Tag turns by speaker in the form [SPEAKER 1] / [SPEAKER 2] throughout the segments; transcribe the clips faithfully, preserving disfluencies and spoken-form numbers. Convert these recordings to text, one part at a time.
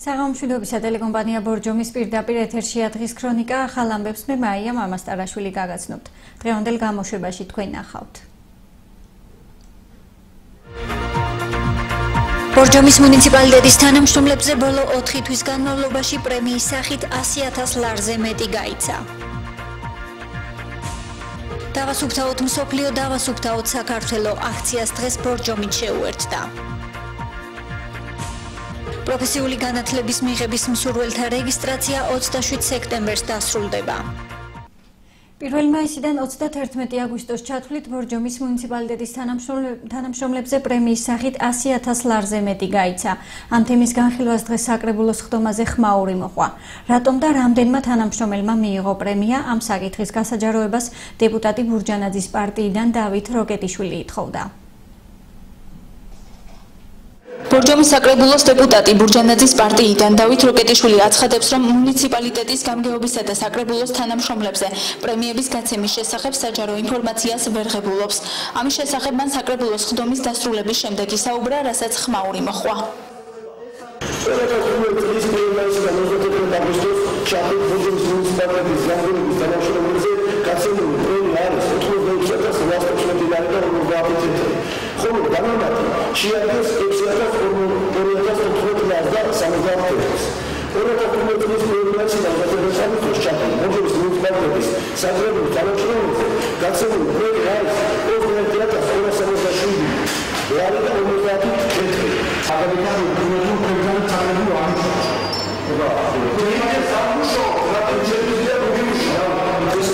[SPEAKER 1] საღამომშვიდობისა ტელეკომპანია ბორჯომის პირდაპირ ეთერშია დღის ქრონიკა ახალ ამბებს მე მაია მამასტარაშვილი გაგაცნობთ. დღევანდელ გამოშვებაში თქვენ ნახავთ. ბორჯომის მუნიციპალიტეტის თანამშრომლებზე ბოლო ოთხი თვის განმავლობაში პრემიის სახით ასი ათას ლარზე მეტი გაიცა. დავასუფთავოთ მსოფლიო, დავასუფთავოთ საქართველო აქციას დღეს ბორჯომით შეუერთდა. პროფესიული განათლების მიღების მსურველთა რეგისტრაცია ოცდაშვიდ სექტემბერს დასრულდება. პირველი მაისიდან ოცდათერთმეტი აგვისტოს ჩათვლით ბორჯომის მუნიციპალიტეტის თანამშრომლებზე პრემიის სახით ასი ათას ლარზე მეტი გაიცა. ამ თემის განხილვას დღეს საკრებულოს ხდომაზე ხმაური მოყვა. რატომ და რამდენმა თანამშრომელმა მიიღო პრემია, ამ საკითხის გასაჯაროებას დეპუტატი ბურჯანაძის პარტიიდან დავით როკეტიშვილი ითხოვდა. ბორჯომის საკრებულოს დეპუტატი ბურჯანაძის პარტიიდან დავით როკეტიშვილი აცხადებს, რომ მუნიციპალიტეტის გამგეობისა და საკრებულოს თანამშრომლებზე პრემიების გაცემის შესახებ საჯარო ინფორმაციას ვერ ღებულობს. ამის შესახებ მან საკრებულოს ხდომის დასრულების შემდეგ ისაუბრა, რასაც ხმაური მოჰყვა.
[SPEAKER 2] შეადგენს ექვსი ათას ორი ათას ოთხმოცდაოთხ ლარს და სამოცდაოთხ წელს. ორი ათას თხუთმეტი წლის პრემიაციდან გადაგასავლის დროს ჩათვლით ბორჯომის მუნიციპალიტეტის საკრებულოს თანამშრომლებზე გაცემული პრემია არის ოცდაერთი ათას ორას სამოცდაშვიდი ლარი და ორმოცდაათი ცენტრი. საკრებულოს პრემიუმ პრემიუმ თანამშრომლები ამიშა. აბა, პრემია სამუშო, რატომ შეიძლება მოგიმუშა? ეს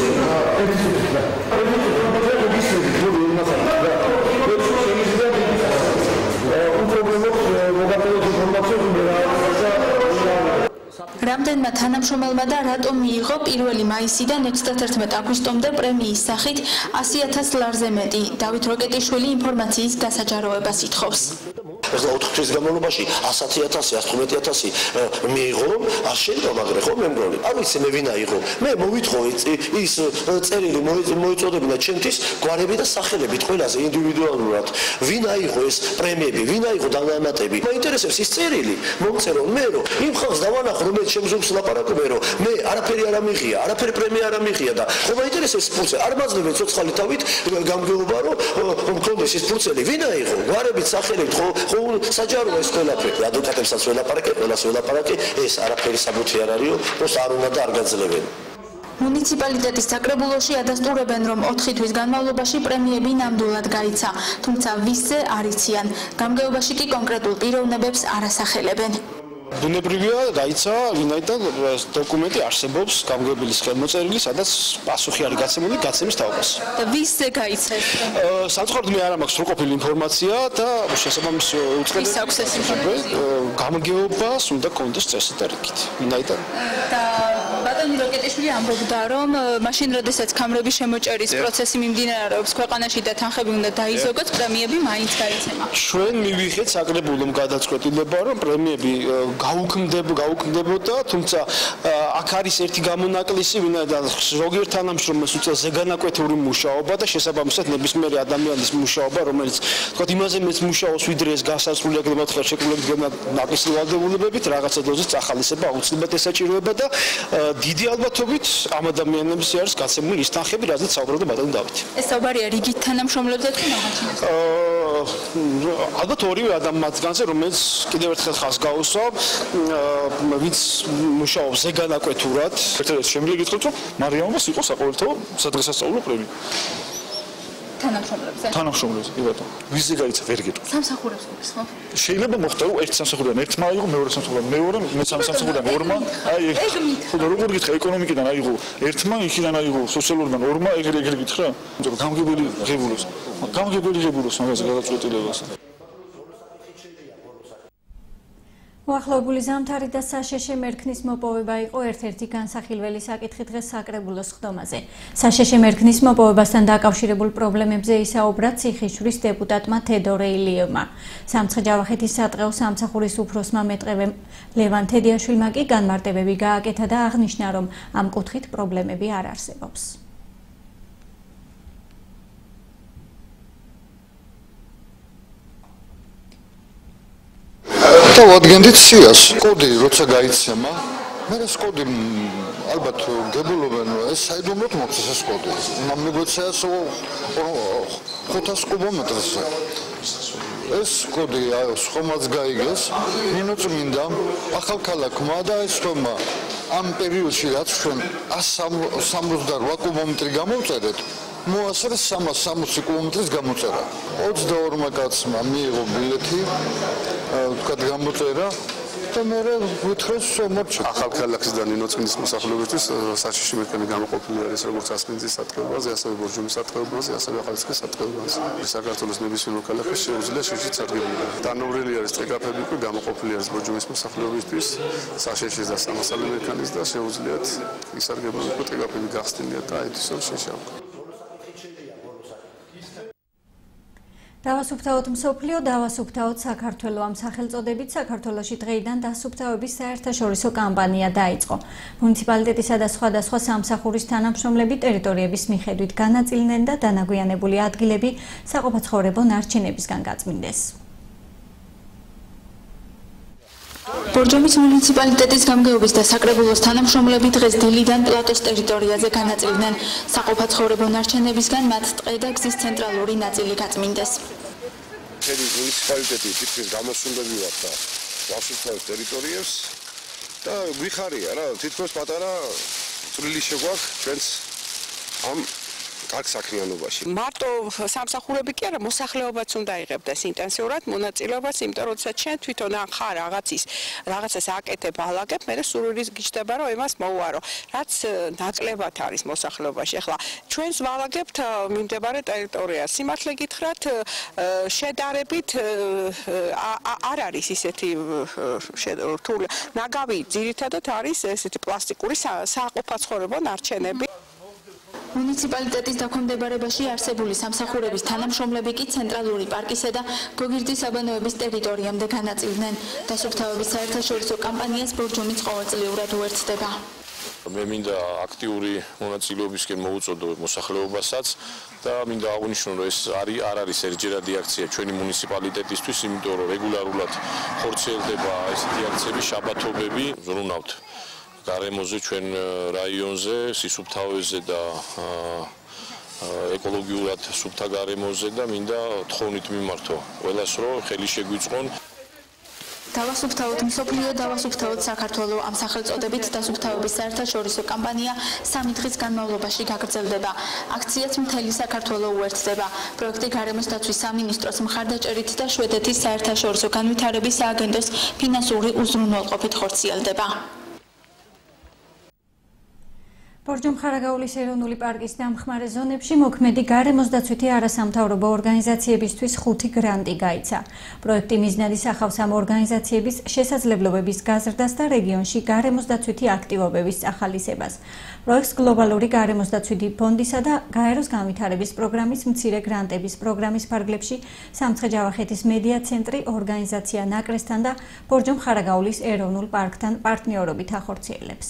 [SPEAKER 1] რამდენმა თანამშრომელმა და რატომ მიიღო პირველი მაისიდან ოცდათერთმეტ აგვისტომდე პრემიის სახით ასი ათას ლარზე მეტი, დავით როკეტიშვილი ინფორმაციის გასაჯაროებას ითხოვს.
[SPEAKER 2] ოთხ თვის განმავლობაში ასი ათასი, ათორმეტი ათასი მიიღო, რომ არ შეიძლება მაგრე ხო მე მგონი. არ ვიცი მე ვინ აიღო. მე მოვითხოვე ის წერილი მოიწოდებინა ჩემთვის გვარები და სახელებით ყველაზე ინდივიდუალურად. ვინ აიღო ეს პრემიები, ვინ აიღო დამატებები. მაინტერესებს ის წერილი. მომწერო მე რომ იმ ხალხს დავანახო, რომელიც შემზობს ლაპარაკობენ, რომ მე არაფერი არ ამიღია, არაფერი პრემია არ ამიღია და ხო მაინტერესებს ფურცე. არ მაძლევენ ცოცხალი თავით გამგეობა, რომ მქონდეს ეს ფურცელი. ვინ აიღო? გვარებით, სახელებით ხო საჯაროა ეს ყველაფერი. ადვოკატებსაც ველაპარაკე, ყველას ველაპარაკე, ეს არაფერი საბუთი არ არისო, просто არ უნდა და არ გაძლევენ.
[SPEAKER 1] მუნიციპალიტეტის საკრებულოში ადასტურებენ, რომ ოთხი თვის განმავლობაში პრემიები ნამდვილად გაიცა, თუმცა ვისზე არ იციან. გამგეობაში კი კონკრეტულ პიროვნებებს არ ასახელებენ.
[SPEAKER 3] ბუნებრივია გაიცა, ვინაიდან დოკუმენტი არსებობს გამგეობლის ხელმოწერილი, სადაც პასუხი არის გაცემული გაცემის თაობას.
[SPEAKER 1] და ვისზე გაიცა ეს?
[SPEAKER 3] სამწუხაროდ მე არ მაქვს სრულყოფილი ინფორმაცია და შესაბამისი უწყება.
[SPEAKER 1] ვის აქვს ეს ინფორმაცია?
[SPEAKER 3] გამგეობას უნდა კონდეს წესი და რიგით. ვინაიდან
[SPEAKER 1] და ბატონი როკეტიშვილი ამბობდა, რომ მაშინ როდესაც ქამრების შემოჭერის პროცესი მიმდინარეობს ქვეყანაში და თანხები უნდა დაიზოგოთ, პრემიები მაინც გაიცემა.
[SPEAKER 3] ჩვენ მივიღეთ საკრებულომ გადაწყვეტილება, რომ პრემიები გაუქმდება, გაუქმდებოდა, თუმცა აქ არის ერთი გამონაკლისი, ვინაიდან ზოგიერთ თანამშრომელს უწევს ზეგანაკვეთური მუშაობა და შესაბამისად ნებისმიერი ადამიანის მუშაობა, რომელიც თქვათ იმაზე მეც მუშაობს, ვიდრე ეს გასასრულებლად ხელშეკრულებით ნაკლისი ვალდებულებებით, რაღაცა დოზის წახალისება აუცილებლად ესაჭიროება და დიდი ალბათობით ამ ადამიანებს არის გაცემული ის თანხები, რაზეც საუბრობდა ბატონი დავითი.
[SPEAKER 1] ეს საუბარია რიგით თანამშრომლებზე თუ მაღალჩინებს?
[SPEAKER 3] ალბათ ორივე ადამიანზე, რომელიც კიდევ ერთხელ ხას გაუსვა, ვინც მუშაობს ზეგანაკვეთურად.
[SPEAKER 4] ერთ-ერთი შემიძლია გითხრათ, რომ მარიამობას იყო საყოველთაო სადღესასწაულო პრემია.
[SPEAKER 1] თანამშრომლებზე.
[SPEAKER 4] თანამშრომლებზე, კი ბატონო. ვისზე გაიცა, ვერ გეტყვი.
[SPEAKER 1] სამსახურებს ყოფს, ხო?
[SPEAKER 4] შეიძლება მოხდა, რომ ერთ სამსახურიდან ერთმა აიღო, მეორე სამსახურიდან მეორე, მე სამ სამსახურიდან ორმა. აი, ხო, როგორ გითხრა, ეკონომიკიდან აიღო ერთმა, იქიდან აიღო სოციალურიდან ორმა, ეგრე ეგრე გითხრა. გამგებელი ღებულობს. გამგებელი ღებულობს მაგაზე გადაწყვეტილებას.
[SPEAKER 1] მოახლოებული ზამთარი და საშეშე მერქნის მოპოვება იყო ერთ-ერთი განსახილველი საკითხი დღეს საკრებულოს ხდომაზე. საშეშე მერქნის მოპოვებასთან დაკავშირებულ პრობლემებზე ისაუბრა ციხისჯვრის დეპუტატმა თედორე ილიევმა. სამცხე-ჯავახეთის სატყეო სამსახურის უფროსმა მეტყევემ ლევან თედიაშვილმა კი განმარტებები გააკეთა და აღნიშნა, რომ ამ კუთხით პრობლემები არ არსებობს.
[SPEAKER 5] ვადგენდით სიას. კოდი როცა გაიცემა, მე ეს კოდი ალბათ გებულობენ ეს საიდუმლოდ მოხდეს ეს კოდი. მეგვეცეს ხუთას კილომეტრზე. ეს კოდი ხომაც გაიგეს, მინუწმინდა ახალქალაქმა და ეს ხომა ამ პერიოდში რაც ჩვენ სამოცდაოთხ კილომეტრი გამოვწერეთ, მოასწრეს სამას სამოცი კილომეტრის გამოწერა. ოცდაორმა კაცმა მიიღო ბილეთი, ვთქვათ გამოწერა და მე ვუთხრეს მომრჩა.
[SPEAKER 6] ახალქალაქისგან ნინოწმინდის მოსახლეობისთვის საშიში მეთქემი გამოყოფილი არის როგორც ასპინძის სატყეობაზე, ასევე ბორჯომის სატყეობაზე, ასევე ახალციხის სატყეობაზე. საქართველოს ნებისმიერ ქალაქში შეუძლია შიშით სარგებლობა. დანოვრილი არის ტრიკაფები, უკვე გამოყოფილი არის ბორჯომის მოსახლეობისთვის, საშიშის და სამასალე მექანიზმი და შეუძლიათ ისარგებლონ უკვე ტრიკაფები გახსნილიათ და აითვისონ შიშა.
[SPEAKER 1] დავასუფთავოთ მსოფლიო, დავასუფთავოთ საქართველო ამ სახელწოდებით საქართველოში დღეიდან დასუფთავების საერთაშორისო კამპანია დაიწყო. მუნიციპალიტეტისა და სხვადასხვა სამსახურის თანამშრომლები ტერიტორიების მიხედვით განაწილნენ და დანაგვიანებული ადგილები საყოფაცხოვრებო ნარჩენებისგან გაწმინდეს.
[SPEAKER 7] ბორჯომის მუნიციპალიტეტის გამგეობის და საკრებულოს თანამშრომლები დღეს დილიდან პლატოს ტერიტორიაზე განაწილდნენ. საყოფაცხოვრებო ნარჩენებისგან მათ ტყე და გზის ცენტრალური ნაწილი გაწმინდეს.
[SPEAKER 6] მთელი მუნიციპალიტეტი თითქმის გამოსულები ვართ და დავსუფთავებთ ტერიტორიებს და გვიხარია რა, თითქოს პატარა წვრილი შეგვაქვს ჩვენს ამ აქ საქმიანობაში.
[SPEAKER 8] მარტო სამსახურები კი არა, მოსახლეობაც უნდა იღებდეს ინტენსიურად მონაწილეობას, იმიტომ რომ ჩვენ თვითონ ან ხარ რაღაცის რაღაცას აკეთებ, ალაგებ, მე სურვილის გიჩდება რომ იმას მოუარო. რაც ნაკლებად არის მოსახლეობაში. ახლა ჩვენს ვალაგებთ მიმდებარე ტერიტორიას. სიმართლე გითხრათ, შედარებით არ არის ისეთი რთული. ნაგავი ძირითადად არის ესეთი პლასტიკური საყოფაცხოვრებო ნარჩენები.
[SPEAKER 7] მუნიციპალიტეტის დაქვემდებარებაში არსებული სამსახურების თანამშრომლები კი ცენტრალური პარკისა და გოგირდის აბანოების ტერიტორიამდე განაწილდნენ. დასუფთავების საერთაშორისო კამპანიას ბორჯომიც ყოველწლიურად უერთდება.
[SPEAKER 6] მე მინდა აქტიური მონაწილეობისკენ მოუწოდო მოსახლეობასაც და მინდა აღვნიშნო, რომ ეს არის არ არის ერთჯერადი აქცია ჩვენი მუნიციპალიტეტისთვის, იმიტომ რომ რეგულარულად ხორციელდება ესეთი აქციები, შაბათობები, ზრუნავთ გარემოზე ჩვენ რაიონზე, სისუფთავეზე და ეკოლოგიურად სუფთა გარემოზე და მინდა თხოვნით მიმართო ყველას, რომ ხელი შეგვიწყონ.
[SPEAKER 7] დავასუფთავოთ მსოფლიო, დავასუფთავოთ საქართველო ამ სახელწოდებით დასუფთავების საერთაშორისო კამპანია სამი დღის განმავლობაში გაგრძელდება. აქციაც მთელი საქართველო უერთდება. პროექტი გარემოს დაცვის სამინისტროს მხარდაჭერით და შვედეთის საერთაშორისო განვითარების სააგენტოს ფინანსური უზრუნველყოფით ხორციელდება.
[SPEAKER 1] ბორჯომ-ხარაგაულის ეროვნული პარკის დამხმარე ზონებში მოქმედი გარემოს დაცვითი არასამთავრობო ორგანიზაციებისთვის ხუთი გრანტი გაიცა. პროექტი მიზნად ისახავს ამ ორგანიზაციების შესაძლებლობების გაზრდას და რეგიონში გარემოს დაცვითი აქტივობების ახალისებას. პროექტს გლობალური გარემოს დაცვითი ფონდისა და გაეროს განვითარების პროგრამის მცირე გრანტების პროგრამის ფარგლებში სამცხე-ჯავახეთის მედია ცენტრი ორგანიზაცია ნაკრესთან და ბორჯომ-ხარაგაულის ეროვნულ პარკთან პარტნიორობით ახორციელებს.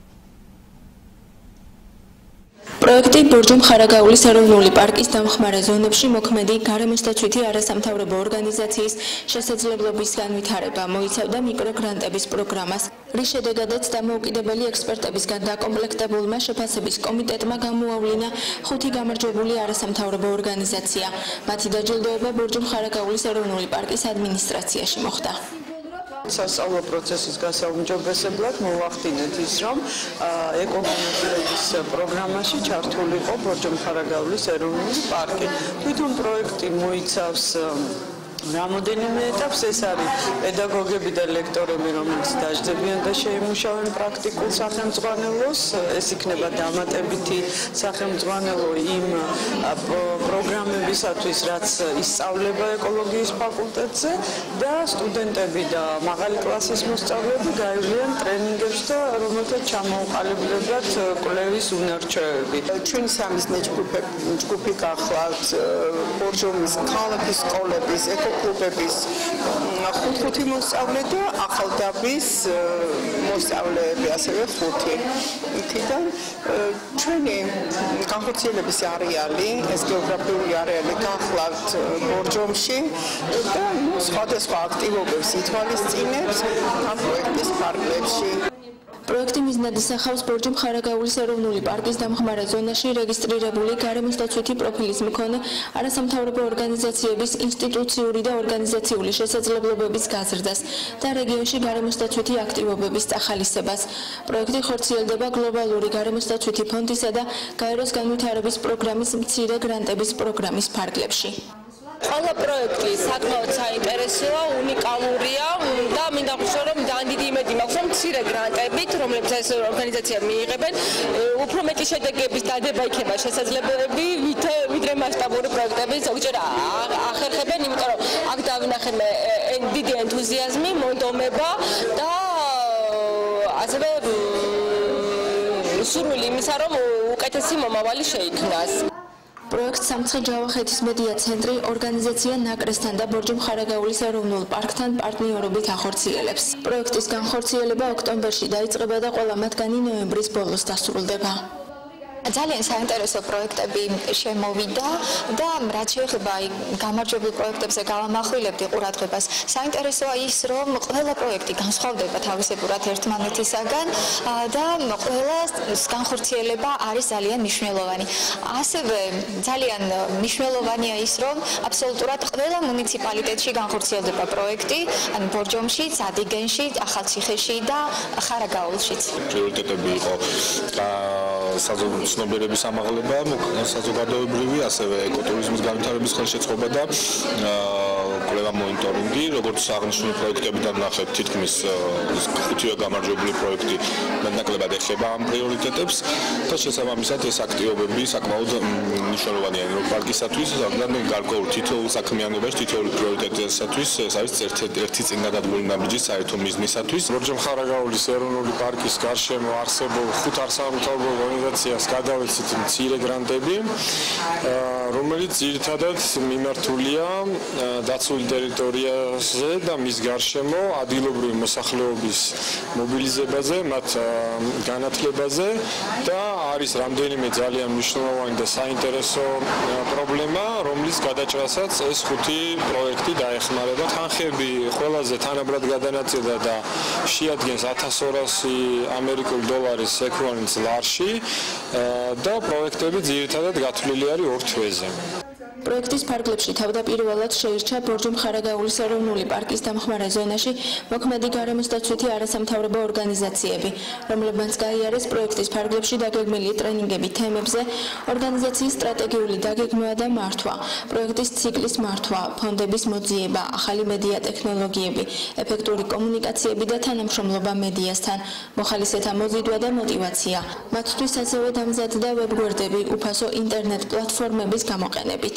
[SPEAKER 7] პროექტი ბორჯომ-ხარაგაულის ეროვნული პარკის დამხმარე ზონებში მოქმედი გარემოს დაცვითი არასამთავრობო ორგანიზაციის შესაძლებლობის განვითარება მოიცავდა მიკროგრანტების პროგრამას, რის შედეგადაც დამოუკიდებელი ექსპერტებისგან დაკომპლექტებულმა შეფასების კომიტეტმა გამოავლინა ხუთი გამარჯვებული არასამთავრობო ორგანიზაცია. მათი დაჯილდოება ბორჯომ-ხარაგაულის ეროვნული პარკის ადმინისტრაციაში მოხდა.
[SPEAKER 9] სასწავლო პროცესის გასაუმჯობესებლად მოვახდინეთ ის, რომ ეკოგენეტიკის პროგრამაში ჩართული იყო ბორჯომ-ხარაგაულის ეროვნული პარკი. თვითონ პროექტი მოიცავს რამოდენიმე ეტაპს, ეს არის პედაგოგები და ლექტორები, რომლებიც დაждდებიან და შეიმუშავენ პრაქტიკულ სახელმძღვანელოს, ეს იქნება დამატებითი სახელმძღვანელო იმ პროგრამებისათვის, რაც ისწავლება ეკოლოგიის ფაკულტეტზე და სტუდენტები და მაღალი კლასის მოსწავლეები გაივლიან ტრენინგებს და რომელთაც ჩამოუყალიბებად კვლევის უნარჩვევები.
[SPEAKER 10] ჩვენ სამიზნე ჯგუფი გახლავთ ბორჯომის ქალაქის სკოლების
[SPEAKER 8] კლუბების ხუთ-ხუთი მოსწავლე და ახალდაბის მოსწავლეები ასევე ხუთი. იქიდან ჩვენი განხორციელების არეალი, ეს გეოგრაფიული არეალი გახლავთ ბორჯომში და სხვადასხვა აქტივობებს ითვალისწინებს ამ პროექტის ფარგლებში.
[SPEAKER 7] პროექტი მიზნად ისახავს ბორჯომ-ხარაგაულის ეროვნული პარკის დამხმარე ზონაში რეგისტრირებული გარემოსდაცვითი პროფილის მქონე არასამთავრობო ორგანიზაციების ინსტიტუციური და ორგანიზაციული შესაძლებლობების გაზრდას და რეგიონში გარემოსდაცვითი აქტივობების წახალისებას. პროექტი ხორციელდება გლობალური გარემოსდაცვითი ფონდისა და გაეროს განვითარების პროგრამის მცირე გრანტების პროგრამის ფარგლებში.
[SPEAKER 10] ყველა პროექტი საკმაოდ საინტერესოა, უნიკალურია და მინდა ვთქვა, რომ ძალიან დიდი იმედი მაქვს, რომ მცირე გრანტებით, რომლებიც ეს ორგანიზაცია მიიღებენ, უფრო მეტი შედეგების დადება იქნება შესაძლებლები, ვიდრე მასშტაბური პროექტები ზოგჯერ ახერხებენ, იმიტომ რომ აქ დავინახეთ დიდი ენთუზიაზმი, მონდომება და ასევე სურვილი იმისა, რომ უკეთესი მომავალი შეიქმნას.
[SPEAKER 7] პროექტს სამცხე-ჯავახეთის მედია ცენტრი ორგანიზაცია ნაკრესთან და ბორჯომ-ხარაგაულის ეროვნულ პარკთან პარტნიორობით ახორციელებს. პროექტის განხორციელება ოქტომბერში დაიწყება და ყველა მათგანი ნოემბრის ბოლოს დასრულდება.
[SPEAKER 11] ძალიან საინტერესო პროექტები შემოვიდა და რაც შეეხება გამარჯვებულ პროექტებზე გავამახვილებდი ყურადღებას. საინტერესოა ის, რომ ყველა პროექტი განსხვავდება თავისებურად ერთმანეთისაგან და ყველას განხორციელება არის ძალიან მნიშვნელოვანი. ასევე ძალიან მნიშვნელოვანია ის, რომ აბსოლუტურად ყველა მუნიციპალიტეტში განხორციელდება პროექტი, ანუ ბორჯომში, წადიგენში, ახალციხეში და ხარაგაულშიც.
[SPEAKER 12] პრიორიტეტები იყო საზოგადოების ამაღლება, საზოგადოებრივი, ასევე ეკოტურიზმის განვითარების ხელშეწყობა და კვლევა მონიტორინგი, როგორც აღნიშნული პროექტებიდან ნახეთ, თითქმის ხუთივე გამარჯვებული პროექტი მეტნაკლებად ეხება ამ პრიორიტეტებს და შესაბამისად ეს აქტივობები საკმაოდ მნიშვნელოვანია პარკისათვის, რადგან გარკვეულ თითოეულ საქმიანობაში, თითოეული პრიორიტეტისათვის ეს არის ერთი წინ გადადგმული ნაბიჯი საერთო მიზნისათვის.
[SPEAKER 3] ბორჯომ-ხარაგაულის ეროვნული პარკის გარშემო არსებულ ხუთ არასამთავრობო ორგანიზაციას გადავეცით მცირე გრანტები, რომელიც ძირითადად მიმართულია დაცულ ტერიტორიაზე და მის გარშემო ადგილობრივი მოსახლეობის მობილიზებაზე, მათ განათლებაზე და არის რამდენიმე ძალიან მნიშვნელოვანი და საინტერესო პრობლემა, რომლის გადაჭრასაც ეს ხუთი პროექტი დაეხმარება. თანხები ყველაზე თანაბრად გადანაწილდა და შეადგენს ათას ორასი ამერიკული დოლარის ეკვივალენტს ლარში და პროექტები ძირითადად გათვლილი არის ორ თვეზე.
[SPEAKER 7] პროექტის ფარგლებში თავდაპირველად შეირჩა ბორჯომ-ხარაგაულის ეროვნული პარკის დამხმარე ზონაში მოქმედი გარემოსდაცვითი არასამთავრობო ორგანიზაციები, რომლებმაც გაიარეს პროექტის ფარგლებში დაგეგმილი ტრენინგები თემებზე, ორგანიზაციის სტრატეგიული დაგეგმვა და მართვა, პროექტის ციკლის მართვა, ფონდების მოძიება, ახალი მედია ტექნოლოგიები, ეფექტური კომუნიკაციები და თანამშრომლობა მედიასთან, მოხალისეთა მოზიდვა და მოტივაცია. მათთვის ასევე დამზადდა ვებგვერდები უფასო ინტერნეტ პლატფორმების გამოყენებით.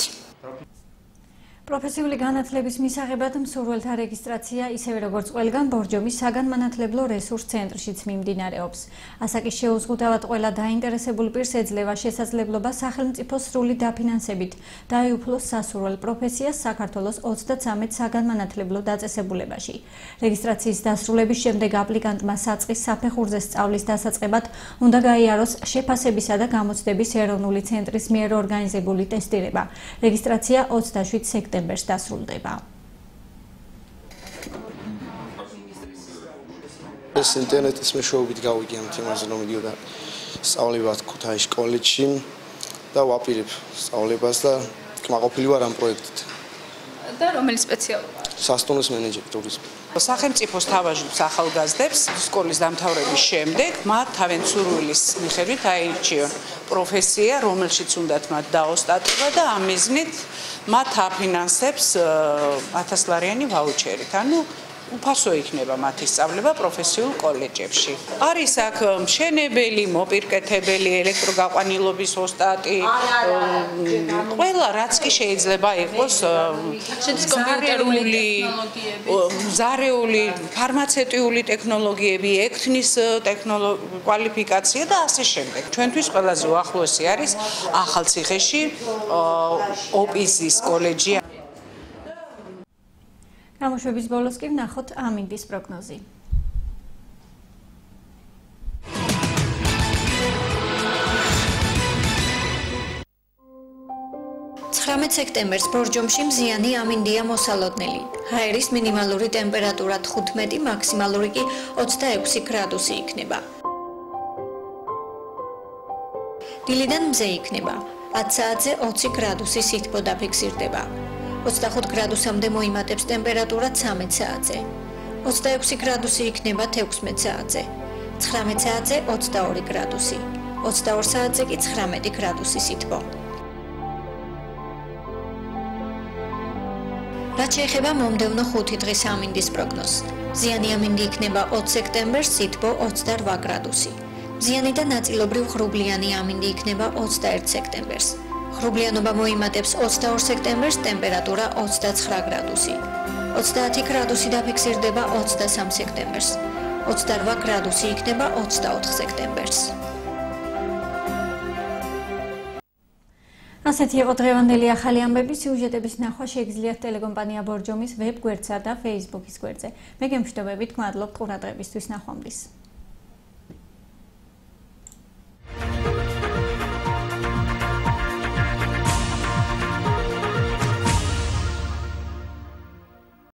[SPEAKER 1] პროფესიული განათლების მისაღებად მსურველთა რეგისტრაცია ისევე როგორც ყველგან ბორჯომის საგანმანათლებლო რესურს ცენტრშიც მიმდინარეობს. ასაკის შეუზღუდავად ყველა დაინტერესებულ პირს ეძლევა შესაძლებლობა სახელმწიფოს სრული დაფინანსებით დაეუფლოს სასურველ პროფესიას საქართველოს ოცდათსამეტ საგანმანათლებლო დაწესებულებაში. რეგისტრაციის დასრულების შემდეგ აპლიკანტმა საწყის საფეხურზე სწავლის დასაწყებად უნდა გაიაროს შეფასებისა და გამოცდების ეროვნული ცენტრის მიერ ორგანიზებული ტესტირება. რეგისტრაცია ოცდაშვიდ სექტემბერს დასრულდება.
[SPEAKER 13] ეს ინტერნეტის მეშვეობით გავიგე ამ თემაზე, რომ მიდიოდა სწავლება ქუთაისის კოლეჯში და ვაპირებ სწავლებას და კმაყოფილი ვარ ამ პროექტით.
[SPEAKER 7] და რომელი სპეციალობა?
[SPEAKER 13] სასტუმროს მენეჯერი ტურიზმი.
[SPEAKER 8] სახელმწიფოს თავაჟებს ახალგაზრდებს სკოლის დამთავრების შემდეგ მათ თავიანთი სურვილის მიხედვით აირჩიონ პროფესია, რომელშიც უნდათ მათ დაოსტატება და ამ მიზნით მათ აფინანსებს ათასლარიანი ვაუჩერით. ანუ უფასო იქნება მათი სწავლება პროფესიულ კოლეჯებში. არის აქ მშენებელი, მოპირკეთებელი, ელექტროგაყვანილობის ოსტატი, ყველა რაც კი შეიძლება იყოს კომპიუტერული, ზარეული, ფარმაცევტიული ტექნოლოგიები, ექთნის კვალიფიკაცია და ასე შემდეგ. ჩვენთვის ყველაზე უახლოესი არის ახალციხეში ოპიზის კოლეჯი.
[SPEAKER 1] გამოშვების ბოლოს კი ვნახოთ ამინდის პროგნოზი. ცხრამეტ სექტემბერს ბორჯომში მზიანი ამინდია მოსალოდნელი. ჰაერის მინიმალური ტემპერატურა თხუთმეტი, მაქსიმალური კი ოცდაექვსი გრადუსი იქნება. დილიდან მზე იქნება. ათ საათზე ოცი გრადუსი სითბო დაფიქსირდება. ოცდახუთ გრადუსამდე მოიმატებს ტემპერატურა ცამეტ საათზე. ოცდაექვსი გრადუსი იქნება თექვსმეტ საათზე. ცხრამეტ საათზე ოცდაორი გრადუსი. ოცდაორ საათზე კი ცხრამეტი გრადუსი სითბო. რაც შეეხება მომდევნო ხუთი დღის ამინდის პროგნოზს. მზიანი ამინდი იქნება ოცი სექტემბერს, სითბო ოცდარვა გრადუსი. მზიანი და ნაწილობრივ ღრუბლიანი ამინდი იქნება ოცდაერთ სექტემბერს. ღრუბლიანობა მოიმატებს ოცდაორ სექტემბერს, ტემპერატურა ოცდაცხრა გრადუსი. ოცდაათი გრადუსი დაფიქსირდება ოცდასამ სექტემბერს. ოცდარვა გრადუსი იქნება ოცდაოთხ სექტემბერს. ასეთი იყო დღევანდელი ახალი ამბები. სიუჟეტების ნახვა შეგიძლიათ ტელეკომპანია ბორჯომის ვებ გვერდსა და Facebook-ის გვერდზე. მე გემშვიდობებით, მადლობთ ყურადღებისთვის, ნახვამდის.